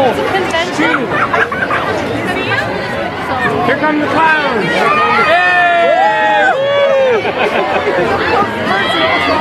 It's a convention. Here come the clowns! Yay!